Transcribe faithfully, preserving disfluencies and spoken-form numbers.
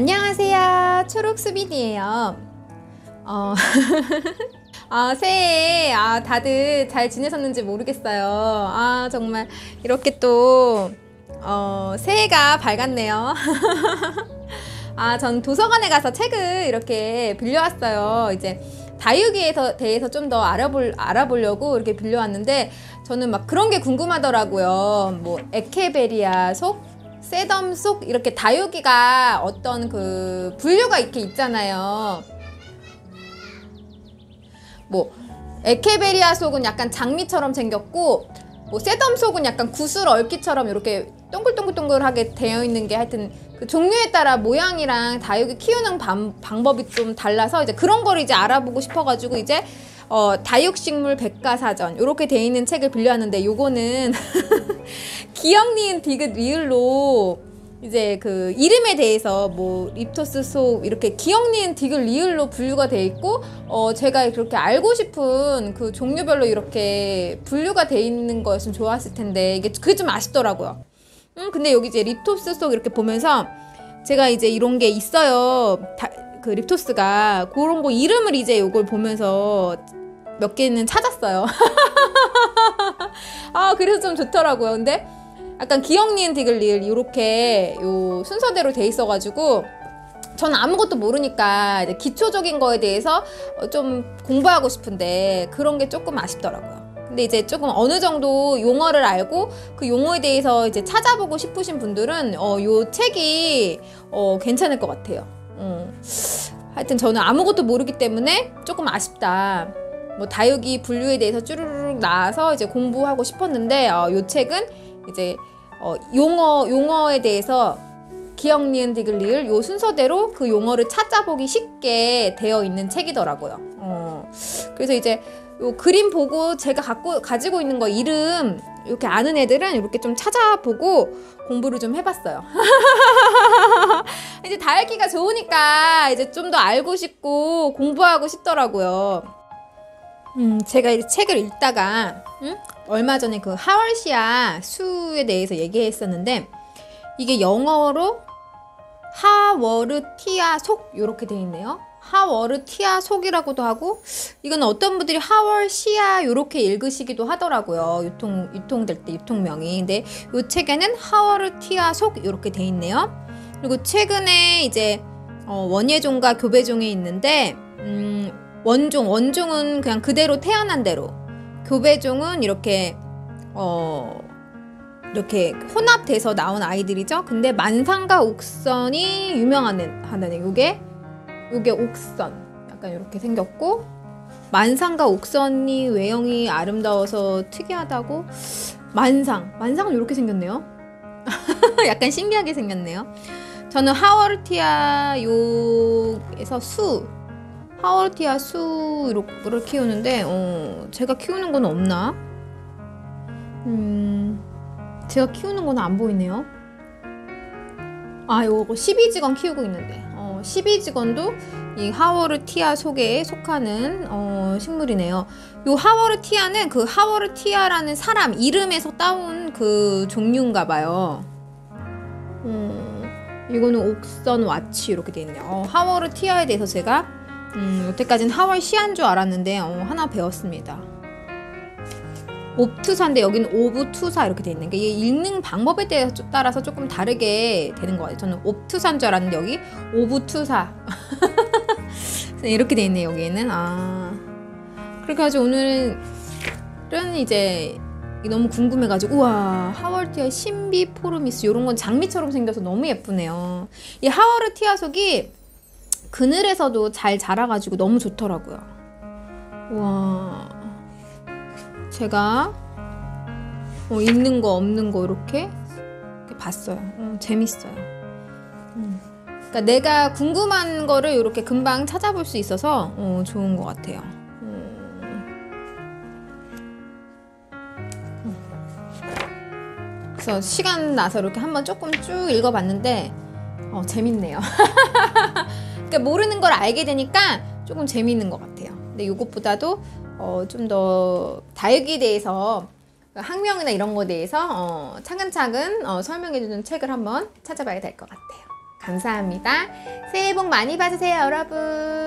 안녕하세요, 초록수빈이에요. 어, 아, 새해 아, 다들 잘 지내셨는지 모르겠어요. 아, 정말 이렇게 또 어, 새해가 밝았네요. 아, 전 도서관에 가서 책을 이렇게 빌려왔어요. 이제 다육이에 대해서 좀 더 알아볼, 알아보려고 이렇게 빌려왔는데, 저는 막 그런 게 궁금하더라고요. 뭐 에케베리아 속, 세덤 속, 이렇게 다육이가 어떤 그 분류가 이렇게 있잖아요. 뭐 에케베리아 속은 약간 장미처럼 생겼고, 뭐 세덤 속은 약간 구슬 얽기처럼 이렇게 동글동글동글하게 되어 있는 게, 하여튼 그 종류에 따라 모양이랑 다육이 키우는 방, 방법이 좀 달라서 이제 그런 걸 이제 알아보고 싶어가지고 이제 어, 다육식물 백과사전 이렇게 돼 있는 책을 빌려왔는데, 요거는 기역, 니은, 디귿, 리을로 이제 그 이름에 대해서 뭐 립토스 속 이렇게 기역, 니은, 디귿, 리을로 분류가 돼 있고, 어 제가 그렇게 알고 싶은 그 종류별로 이렇게 분류가 돼 있는 거였으면 좋았을 텐데, 이게 그게 좀 아쉽더라고요. 음 근데 여기 이제 립토스 속 이렇게 보면서 제가 이제 이런 게 있어요. 다, 그 립토스가 그런 거 이름을 이제 요걸 보면서 몇 개는 찾았어요. 아, 그래서 좀 좋더라고요. 근데 약간 기역, 니은, 디귿, 리을 이렇게 요 순서대로 돼 있어가지고 저는 아무것도 모르니까 이제 기초적인 거에 대해서 좀 공부하고 싶은데 그런 게 조금 아쉽더라고요. 근데 이제 조금 어느 정도 용어를 알고 그 용어에 대해서 이제 찾아보고 싶으신 분들은 어, 요 책이 어, 괜찮을 것 같아요. 어. 하여튼 저는 아무것도 모르기 때문에 조금 아쉽다. 뭐 다육이 분류에 대해서 쭈루룩 나와서 이제 공부하고 싶었는데, 어, 요 책은 이제 어, 용어 용어에 대해서 기역, 니은, 디귿, 리을 요 순서대로 그 용어를 찾아보기 쉽게 되어 있는 책이더라고요. 어, 그래서 이제 요 그림 보고 제가 갖고 가지고 있는 거 이름 이렇게 아는 애들은 이렇게 좀 찾아보고 공부를 좀 해봤어요. 이제 다육이가 좋으니까 이제 좀 더 알고 싶고 공부하고 싶더라고요. 음, 제가 이제 책을 읽다가 음? 얼마 전에 그 하월시아 수에 대해서 얘기했었는데, 이게 영어로 하워르티아 속 이렇게 돼 있네요. 하워르티아 속이라고도 하고, 이건 어떤 분들이 하월시아 이렇게 읽으시기도 하더라고요. 유통 유통될 때 유통명이. 근데 이 책에는 하워르티아 속 이렇게 돼 있네요. 그리고 최근에 이제 어, 원예종과 교배종이 있는데, 음, 원종 원종은 그냥 그대로 태어난 대로, 교배종은 이렇게 어 이렇게 혼합돼서 나온 아이들이죠. 근데 만상과 옥선이 유명한 하다네. 요게 요게 옥선 약간 이렇게 생겼고, 만상과 옥선이 외형이 아름다워서 특이하다고. 만상 만상은 이렇게 생겼네요. 약간 신기하게 생겼네요. 저는 하워르티아 요에서 수 하워르티아 수를 키우는데, 어, 제가 키우는 건 없나? 음, 제가 키우는 건 안 보이네요. 아, 요거 십이지건 키우고 있는데, 어, 십이지건도 이 하워르티아 속에 속하는 어, 식물이네요. 요 하워르티아는 그 하워르티아라는 사람 이름에서 따온 그 종류인가 봐요. 음, 이거는 옥선 와치 이렇게 돼 있네요. 어, 하워르티아에 대해서 제가 음, 여태까지는 하월시아인 줄 알았는데 어, 하나 배웠습니다. 옵투사인데 여기는 오브투사 이렇게 돼 있는 게, 이게 읽는 방법에 따라서 조금 다르게 되는 거 같아요. 저는 옵투사인 줄 알았는데 여기 오브투사 이렇게 돼 있네요. 여기는. 아, 그렇게 해가지고 오늘은 이제 너무 궁금해가지고, 우와, 하워르티아 신비포르미스 이런 건 장미처럼 생겨서 너무 예쁘네요. 이 하워르티아 속이 그늘에서도 잘 자라가지고 너무 좋더라고요. 와, 제가 어, 있는 거 없는 거 이렇게, 이렇게 봤어요. 어, 재밌어요. 음. 그러니까 내가 궁금한 거를 이렇게 금방 찾아볼 수 있어서 어, 좋은 것 같아요. 음. 그래서 시간 나서 이렇게 한번 조금 쭉 읽어봤는데 어, 재밌네요. 그러니까 모르는 걸 알게 되니까 조금 재미있는 것 같아요. 근데 이것보다도 어, 좀 더 다육이에 대해서, 학명이나 이런 거에 대해서 어, 차근차근 어, 설명해주는 책을 한번 찾아봐야 될 것 같아요. 감사합니다. 새해 복 많이 받으세요, 여러분.